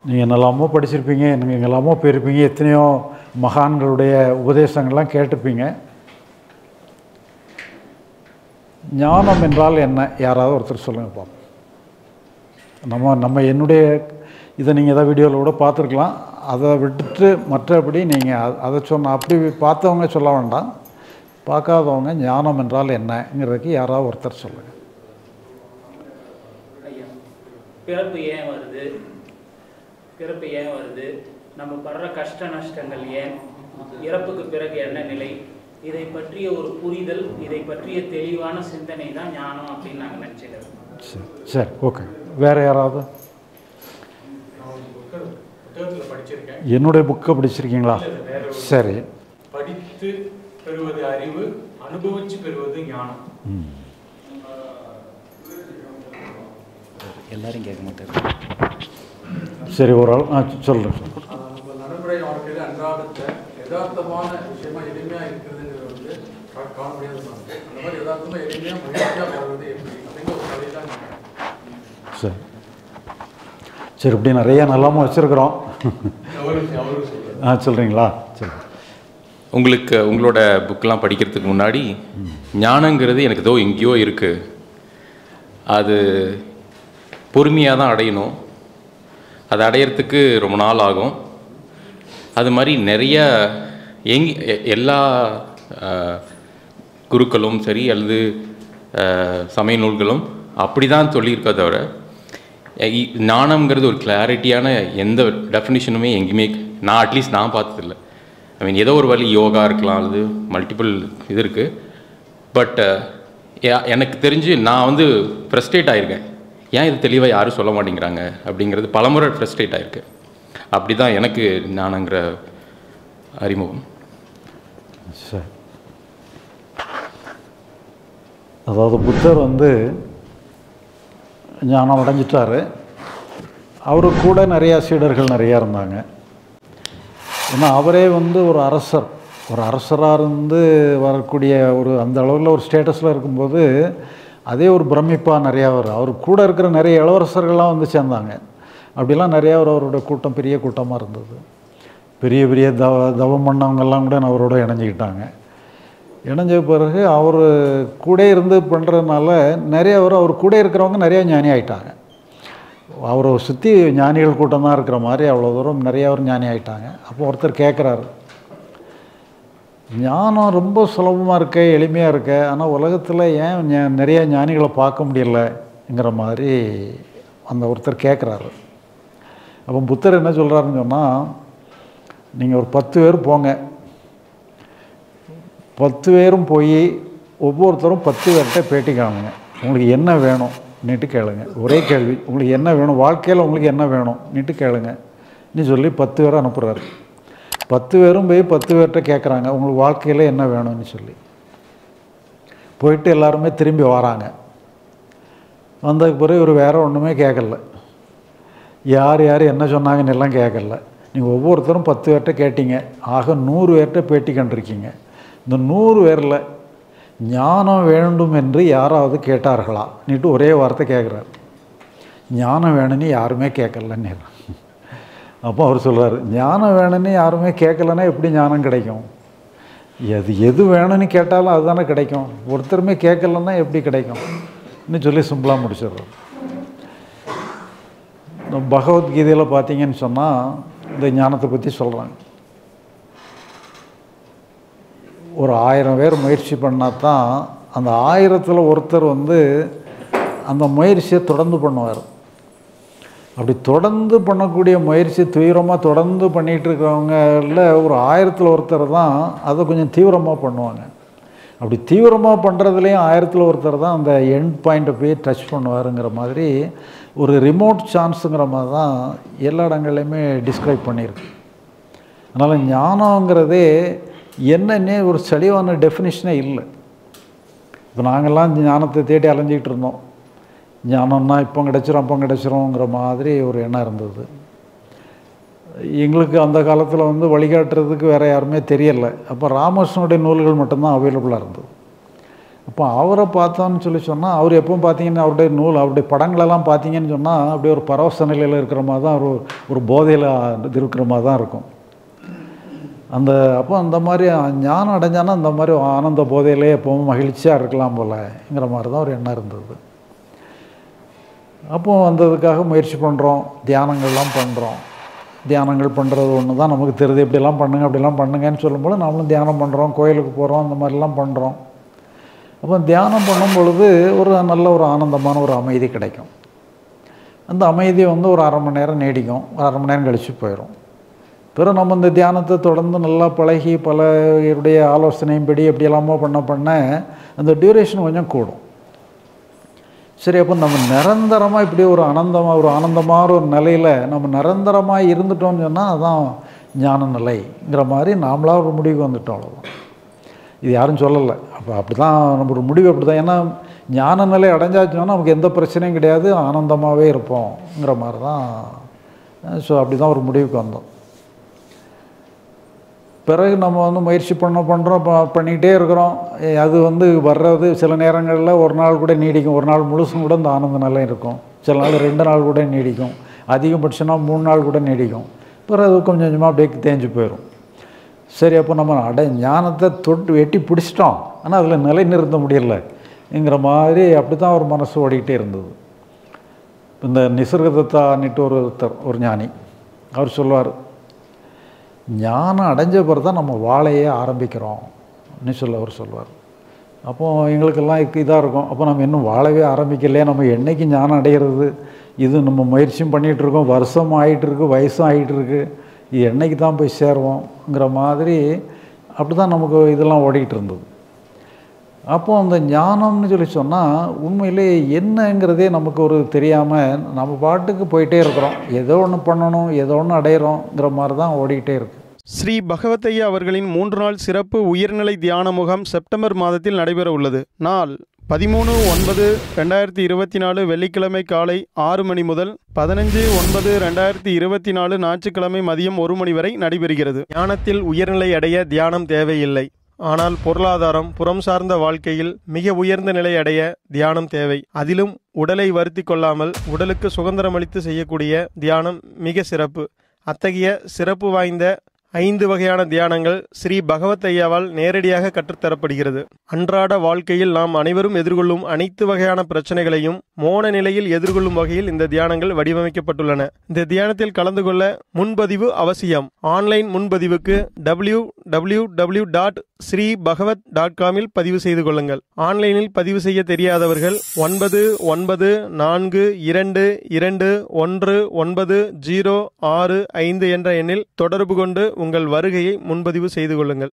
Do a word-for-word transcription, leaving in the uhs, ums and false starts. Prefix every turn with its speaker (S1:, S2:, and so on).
S1: நீங்கள் நல்லாமோ படிச்சிருப்பீங்க, நீங்கள் எங்கெல்லாமோ போயிருப்பீங்க, எத்தனையோ மகான்களுடைய உபதேசங்கள்லாம் கேட்டிருப்பீங்க. ஞானம் என்றால் என்ன? யாராவது ஒருத்தர் சொல்லுங்க பார்ப்போம். நம்ம நம்ம என்னுடைய இதை நீங்கள் ஏதாவது வீடியோவில் கூட பார்த்துருக்கலாம். அதை விட்டுட்டு மற்றபடி நீங்கள் அதை சொன்ன அப்படி பார்த்தவங்க சொல்ல வேண்டாம். பார்க்காதவங்க ஞானம் என்றால் என்னங்கிறதுக்கு யாராவது ஒருத்தர் சொல்லுங்கள்.
S2: பிறப்பு ஏன் வருது, பிறப்பு ஏன் வருது, நம்ம படுற கஷ்ட நஷ்டங்கள் ஏன், இறப்புக்கு பிறகு என்ன நிலை, இதை பற்றிய ஒரு புரிதல், இதை பற்றிய தெளிவான சிந்தனை தான் ஞானம் அப்படின்னு நாங்கள் நினச்சிக்கிறோம்.
S1: சரி சரி ஓகே. வேறு யாராவது? என்னுடைய புக்கை படிச்சிருக்கீங்களா? சரி.
S3: படித்து பெறுவது அறிவு, அனுபவிச்சு பெறுவது ஞானம்.
S2: எல்லாரும் கேட்க மாட்டாரு.
S1: சரி ஒரு ஆள் ஆ சொல்கிறேன்.
S4: நடைமுறை வாழ்க்கையில் அன்றாடத்தை யதார்த்தமான விஷயமா எளிமையாக இருக்கிறதுங்கிறது வந்து காண முடியாது. அந்த மாதிரி யதார்த்தமாக எளிமையாக மகிழ்ச்சியாக வாழ்வது எப்படி அப்படிங்கிற ஒரு கதை தான்.
S1: சரி சரி இப்படி நிறைய நல்லாமல் வச்சுருக்குறோம். ஆ சொல்கிறீங்களா? சரி.
S5: உங்களுக்கு உங்களோட புக்கெலாம் படிக்கிறதுக்கு முன்னாடி ஞானங்கிறது எனக்கு ஏதோ எங்கேயோ இருக்குது, அது பொறுமையாக தான் அடையணும், அது அடையிறதுக்கு ரொம்ப நாள் ஆகும், அது மாதிரி நிறைய எங் எல்லா குருக்களும் சரி அல்லது சமய நூல்களும் அப்படி தான் சொல்லியிருக்க தவிர ஞானம்ங்கிறது ஒரு கிளாரிட்டியான எந்த டெஃபினிஷனுமே எங்கேயுமே நான் அட்லீஸ்ட் நான் பார்த்ததில்லை. ஐ மீன் ஏதோ ஒரு வழி யோகா இருக்கலாம், அல்லது மல்டிபிள் இது இருக்குது. பட் எனக்கு தெரிஞ்சு நான் வந்து ஃப்ரஸ்ட்ரேட் ஆகிருக்கேன், ஏன் இது தெளிவாக யாரும் சொல்ல மாட்டேங்கிறாங்க அப்படிங்கிறது பலமுறை ஃப்ரஸ்ட்ரேட் ஆகிருக்கு. அப்படி தான் எனக்கு ஞானங்கிற அறிமுகம்.
S1: சரி. அதாவது புத்தர் வந்து ஞானம் அடைஞ்சிட்டார். அவரு கூட நிறையா சீடர்கள் நிறையா இருந்தாங்க. ஏன்னா அவரே வந்து ஒரு அரசர், ஒரு அரசராக இருந்து வரக்கூடிய ஒரு அந்த அளவில் ஒரு ஸ்டேட்டஸில் இருக்கும்போது அதே ஒரு பிரமிப்பாக நிறையா வரும். அவர் கூட இருக்கிற நிறைய இளவரசர்கள்லாம் வந்து சேர்ந்தாங்க. அப்படிலாம் நிறையா ஒரு அவரோட கூட்டம் பெரிய கூட்டமாக இருந்தது. பெரிய பெரிய தவ தவம் பண்ணவங்கெல்லாம் கூட அவரோட இணைஞ்சிக்கிட்டாங்க. இணைஞ்ச பிறகு அவர் கூட இருந்து பண்ணுறதுனால நிறைய அவர் அவர் கூட இருக்கிறவங்க நிறையா ஞானி ஆகிட்டாங்க. அவரை சுற்றி ஞானிகள் கூட்டம் தான் இருக்கிற மாதிரி அவ்வளோ தூரம் நிறையா அவர் ஞானி ஆகிட்டாங்க. அப்போ ஒருத்தர் கேட்குறாரு, ஞானம் ரொம்ப சுலபமாக இருக்க, எளிமையாக இருக்க, ஆனால் உலகத்தில் ஏன் நிறைய ஞானிகளை பார்க்க முடியலைங்கிற மாதிரி அந்த ஒருத்தர் கேட்குறாரு. அப்போ புத்தர் என்ன சொல்கிறாருன்னு சொன்னால், நீங்கள் ஒரு பத்து பேர் போங்க, பத்து பேரும் போய் ஒவ்வொருத்தரும் பத்து பேர்கிட்ட பேட்டி காணுங்க, உங்களுக்கு என்ன வேணும் நீட்டு கேளுங்க. ஒரே கேள்வி, உங்களுக்கு என்ன வேணும், வாழ்க்கையில் உங்களுக்கு என்ன வேணும் நீட்டு கேளுங்க நீ சொல்லி பத்து பேரை அனுப்புகிறாரு. பத்து பேரும் போய் பத்து பேர்கிட்ட கேட்குறாங்க, உங்களுக்கு வாழ்க்கையில் என்ன வேணும்னு சொல்லி. போயிட்டு எல்லாருமே திரும்பி வராங்க. வந்ததுக்கு பிறகு இவர் வேறு ஒன்றுமே கேட்கல, யார் யார் என்ன சொன்னாங்கன்னு எல்லாம் கேட்கல. நீங்கள் ஒவ்வொருத்தரும் பத்து பேர்கிட்ட கேட்டீங்க, ஆக நூறு பேர்கிட்ட பேட்டி கண்டிருக்கீங்க. இந்த நூறு பேரில் ஞானம் வேண்டும் என்று யாராவது கேட்டார்களா நீட்டு ஒரே வார்த்தை கேட்குறாரு. ஞானம் வேணும்னு யாருமே கேட்கலன்னு. அப்போ அவர் சொல்கிறார், ஞானம் வேணும்னு யாருமே கேட்கலன்னா எப்படி ஞானம் கிடைக்கும்? எது எது வேணும்னு கேட்டாலும் அதுதானே கிடைக்கும், ஒருத்தருமே கேட்கலன்னா எப்படி கிடைக்கும் இன்னும் சொல்லி சிம்பிளாக முடிச்சிடுறார். பகவத்கீதையில் பார்த்தீங்கன்னு சொன்னால் இந்த ஞானத்தை பற்றி சொல்கிறாங்க. ஒரு ஆயிரம் பேர் முயற்சி பண்ணால் தான் அந்த ஆயிரத்தில் ஒருத்தர் வந்து அந்த முயற்சியை தொடர்ந்து பண்ணுவார். அப்படி தொடர்ந்து பண்ணக்கூடிய முயற்சி தீவிரமாக தொடர்ந்து பண்ணிகிட்டு இருக்கிறவங்களில் ஒரு ஆயிரத்தில் ஒருத்தர் தான் அதை கொஞ்சம் தீவிரமாக பண்ணுவாங்க. அப்படி தீவிரமாக பண்ணுறதுலேயும் ஆயிரத்தில் ஒருத்தர் தான் அந்த எண்ட் பாயிண்ட்டை போய் டச் பண்ணுவாருங்கிற மாதிரி ஒரு ரிமோட் சான்ஸுங்கிற மாதிரி தான் எல்லா இடங்கள்லையுமே டிஸ்கிரைப் பண்ணியிருக்கு. அதனால் ஞானங்கிறதே என்னன்னே ஒரு தெளிவான டெஃபினிஷனே இல்லை. இப்போ நாங்கள்லாம் ஞானத்தை தேடி அலைஞ்சிக்கிட்டு இருந்தோம். ஞானம்னா இப்போ கிடச்சிரும் அப்போ கிடச்சிரும்ங்கிற மாதிரி ஒரு எண்ணம் இருந்தது. எங்களுக்கு அந்த காலத்தில் வந்து வழிகாட்டுறதுக்கு வேறு யாருமே தெரியலை. அப்போ ராமகிருஷ்ணனுடைய நூல்கள் மட்டும்தான் அவைலபிளாக இருந்தது. அப்போ அவரை பார்த்தோன்னு சொல்லி சொன்னால், அவர் எப்பவும் பார்த்தீங்கன்னா அவருடைய நூல் அவருடைய படங்களெல்லாம் பார்த்தீங்கன்னு சொன்னால் அப்படியே ஒரு பரவச நிலையில் இருக்கிற மாதிரி தான், ஒரு ஒரு போதையில் இருக்கிற மாதிரி தான் இருக்கும். அந்த அப்போ அந்த மாதிரி ஞானம் அடைஞ்சானா அந்த மாதிரி ஆனந்த போதையிலே எப்பவும் மகிழ்ச்சியாக இருக்கலாம் போலங்கிற மாதிரி தான் ஒரு எண்ணம் இருந்தது. அப்போ வந்ததுக்காக முயற்சி பண்ணுறோம், தியானங்கள்லாம் பண்ணுறோம். தியானங்கள் பண்ணுறது ஒன்று தான் நமக்கு தெரியுது, இப்படிலாம் பண்ணுங்க அப்படிலாம் பண்ணுங்கன்னு சொல்லும்போது நாமளும் தியானம் பண்ணுறோம், கோயிலுக்கு போகிறோம், அந்த மாதிரிலாம் பண்ணுறோம். அப்போ தியானம் பண்ணும் பொழுது ஒரு நல்ல ஒரு ஆனந்தமான ஒரு அமைதி கிடைக்கும். அந்த அமைதி வந்து ஒரு அரை மணி நேரம் நீடிக்கும், ஒரு அரை மணி நேரம் கழித்து போயிடும். பிறகு நம்ம இந்த தியானத்தை தொடர்ந்து நல்லா பழகி பலருடைய ஆலோசனையின்படி எப்படி எல்லாமோ பண்ண பண்ண அந்த டியூரேஷன் கொஞ்சம் கூடும். சரி, அப்போ நம்ம நிரந்தரமாக இப்படி ஒரு ஆனந்தமாக ஒரு ஆனந்தமான ஒரு நிலையில் நம்ம நிரந்தரமாக இருந்துட்டோம்னு சொன்னால் அதுதான் ஞான நிலைங்கிற மாதிரி நாமளாக ஒரு முடிவுக்கு வந்துட்டோம். அவ்வளோதான். இது யாரும் சொல்லலை. அப்போ அப்படி தான் நம்ம ஒரு முடிவு அப்படி தான். ஏன்னா ஞான நிலை அடைஞ்சாச்சுன்னா நமக்கு எந்த பிரச்சனையும் கிடையாது, ஆனந்தமாகவே இருப்போங்கிற மாதிரி தான். ஸோ அப்படி தான் ஒரு முடிவுக்கு வந்தோம். பிறகு நம்ம வந்து முயற்சி பண்ண பண்ணுறோம் பண்ணிக்கிட்டே இருக்கிறோம். அது வந்து வர்றது சில நேரங்களில் ஒரு நாள் கூட நீடிக்கும், ஒரு நாள் முழுசும் கூட இந்த ஆனந்த நிலை இருக்கும், சில நாள் ரெண்டு நாள் கூட நீடிக்கும், அதிகபட்சம்னா மூணு நாள் கூட நீடிக்கும். பிறகு அது கொஞ்சம் கொஞ்சமாக அப்படியே தேஞ்சு போயிடும். சரி, அப்போ நம்ம அடை ஞானத்தை தொட்டு வெட்டி பிடிச்சிட்டோம், ஆனால் அதில் நிலை நிறுத்த முடியலைங்கிற மாதிரி அப்படி தான் ஒரு மனசு ஓடிக்கிட்டே இருந்தது. இந்த நிசர்கதத்தான்ட்டு ஒரு ஒரு ஞானி அவர் சொல்லுவார், ஞானம் அடைஞ்ச பிறகு தான் நம்ம வாழையே ஆரம்பிக்கிறோம்னு சொல்ல அவர் சொல்லுவார். அப்போது எங்களுக்கெல்லாம் இதாக இருக்கும், அப்போ நம்ம இன்னும் வாழவே ஆரம்பிக்கலையே, நம்ம என்றைக்கு ஞானம் அடைகிறது, இது நம்ம முயற்சியும் பண்ணிகிட்ருக்கோம், வருஷம் ஆகிட்டுருக்கு, வயசும் ஆகிட்டுருக்கு, இது என்றைக்கு தான் போய் சேருவோங்கிற மாதிரி அப்படி தான் நமக்கு இதெல்லாம் ஓடிக்கிட்டு இருந்தது. அப்போது அந்த ஞானம்னு சொல்லி சொன்னால் உண்மையிலே என்னங்கிறதே நமக்கு ஒரு தெரியாமல் நம்ம பாட்டுக்கு போயிட்டே இருக்கிறோம், ஏதோ ஒன்று பண்ணணும், ஏதோ ஒன்று அடையிறோங்கிற மாதிரி தான் ஓடிக்கிட்டே இருக்கு.
S6: ஸ்ரீ பகவத்தையா அவர்களின் மூன்று நாள் சிறப்பு உயர்நிலை தியான முகாம் செப்டம்பர் மாதத்தில் நடைபெற உள்ளது. நாள் பதிமூணு ஒன்பது ரெண்டாயிரத்தி இருபத்தி நாலு வெள்ளிக்கிழமை காலை ஆறு மணி முதல் பதினஞ்சு ஒன்பது ரெண்டாயிரத்தி இருபத்தி நாலு ஞாயிற்றுக்கிழமை மதியம் ஒரு மணி வரை நடைபெறுகிறது. ஞானத்தில் உயர்நிலை அடைய தியானம் தேவையில்லை, ஆனால் பொருளாதாரம் புறம் சார்ந்த வாழ்க்கையில் மிக உயர்ந்த நிலை அடைய தியானம் தேவை. அதிலும் உடலை வருத்தி கொள்ளாமல் உடலுக்கு சுதந்திரமளித்து செய்யக்கூடிய தியானம் மிக சிறப்பு. அத்தகைய சிறப்பு வாய்ந்த ஐந்து வகையான தியானங்கள் ஸ்ரீ பகவத் ஐயாவால் நேரடியாக கற்றுத்தரப்படுகிறது. அன்றாட வாழ்க்கையில் நாம் அனைவரும் எதிர்கொள்ளும் அனைத்து வகையான பிரச்சனைகளையும் மோன நிலையில் எதிர்கொள்ளும் வகையில் இந்த தியானங்கள் வடிவமைக்கப்பட்டுள்ளன. இந்த தியானத்தில் கலந்து கொள்ள முன்பதிவு அவசியம். ஆன்லைன் முன்பதிவுக்கு W W W dot Sri Bhagavat dot காமில் பதிவு செய்து கொள்ளுங்கள். ஆன்லைனில் பதிவு செய்ய தெரியாதவர்கள் ஒன்பது ஒன்பது நான்கு இரண்டு இரண்டு ஒன்று ஒன்பது ஜீரோ ஆறு ஐந்து என்ற எண்ணில் தொடர்பு கொண்டு உங்கள் வருகையை முன்பதிவு செய்து கொள்ளுங்கள்.